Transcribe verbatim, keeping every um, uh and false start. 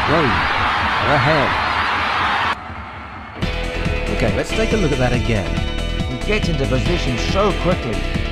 Whoa, they're ahead. Okay, let's take a look at that again. He gets into position so quickly.